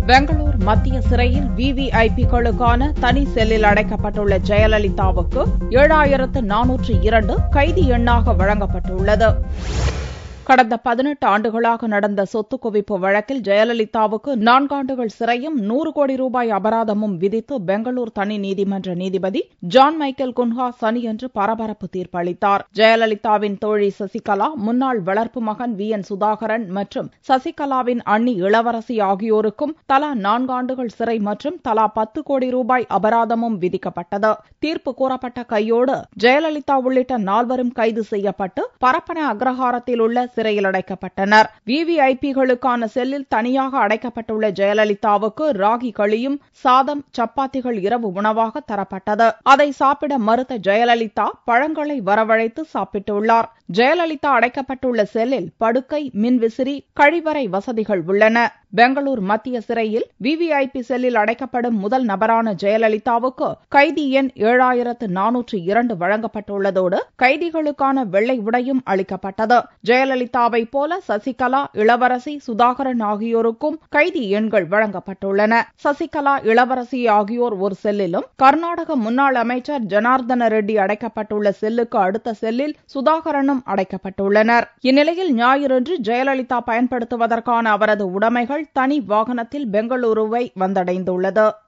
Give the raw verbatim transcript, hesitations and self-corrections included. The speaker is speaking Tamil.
பெங்களூர் மத்திய சிறையில் வி வி ஐ பிக்களுக்கான தனி செல்லில் அடைக்கப்பட்டுள்ள ஜெயலலிதாவுக்கு ஏழாயிரத்து நானூற்று இரண்டு கைதி எண்ணாக வழங்கப்பட்டுள்ளது. கடந்த பதினெட்டு ஆண்டுகளாக நடந்த சொத்து குவிப்பு வழக்கில் ஜெயலலிதாவுக்கு நான்காண்டுகள் சிறையும் நூறு கோடி ரூபாய் அபராதமும் விதித்து பெங்களூர் தனி நீதிமன்ற நீதிபதி ஜான் மைக்கேல் குன்ஹா சனியன்று பரபரப்பு தீர்ப்பளித்தார். ஜெயலலிதாவின் தோழி சசிகலா, முன்னாள் வளர்ப்பு மகன் வி என் சுதாகரன் மற்றும் சசிகலாவின் அண்ணி இளவரசி ஆகியோருக்கும் தலா நான்காண்டுகள் சிறை மற்றும் தலா பத்து கோடி ரூபாய் அபராதமும் விதிக்கப்பட்டது. தீர்ப்பு கூறப்பட்ட கையோடு ஜெயலலிதா உள்ளிட்ட நால்வரும் கைது செய்யப்பட்டு பரப்பன அக்ரஹாரத்தில் உள்ள சிறையில் அடைக்கப்பட்டனர். வி வி ஐ பிகளுக்கான செல்லில் தனியாக அடைக்கப்பட்டுள்ள ஜெயலலிதாவுக்கு ராகி களியும் சாதம், சப்பாத்திகள் இரவு உணவாக தரப்பட்டது. அதை சாப்பிட மறுத்த ஜெயலலிதா பழங்களை வரவழைத்து சாப்பிட்டுள்ளார். ஜெயலலிதா அடைக்கப்பட்டுள்ள செல்லில் படுக்கை, மின்விசிறி, கழிவறை வசதிகள் உள்ளன. பெங்களூர் மத்திய சிறையில் வி வி ஐ பி செல்லில் அடைக்கப்படும் முதல் நபரான ஜெயலலிதாவுக்கு கைதி எண் ஏழாயிரத்து நானூற்று இரண்டு வழங்கப்பட்டுள்ளதோடு கைதிகளுக்கான வெள்ளை உடையும் அளிக்கப்பட்டது. ஜெயலலிதாவை போல சசிகலா, இளவரசி, சுதாகரன் ஆகியோருக்கும் கைதி எண்கள் வழங்கப்பட்டுள்ளன. சசிகலா, இளவரசி ஆகியோர் ஒரு செல்லிலும், கர்நாடக முன்னாள் அமைச்சர் ஜனார்தன ரெட்டி அடைக்கப்பட்டுள்ள செல்லுக்கு அடுத்த செல்லில் சுதாகரனும் அடைக்கப்பட்டுள்ளனர். இந்நிலையில் ஞாயிறன்று ஜெயலலிதா பயன்படுத்துவதற்கான அவரது உடைமைகள் தனி வாகனத்தில் பெங்களூருவை வந்தடைந்துள்ளது.